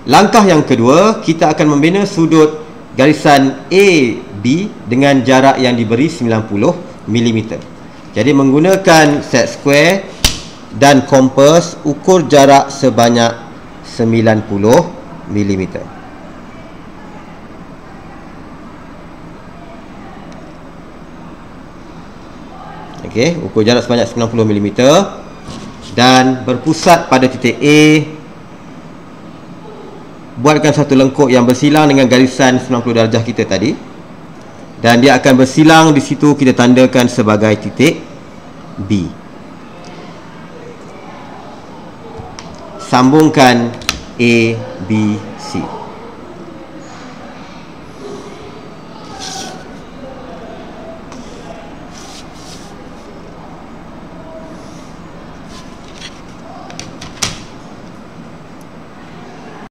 Langkah yang kedua, kita akan membina sudut garisan AB dengan jarak yang diberi 90 mm. Jadi menggunakan set square dan kompas, ukur jarak sebanyak 90 mm. Okey, ukur jarak sebanyak 90 mm dan berpusat pada titik A. Buatkan satu lengkuk yang bersilang dengan garisan 90 darjah kita tadi, dan dia akan bersilang di situ, kita tandakan sebagai titik B. Sambungkan A, B, C.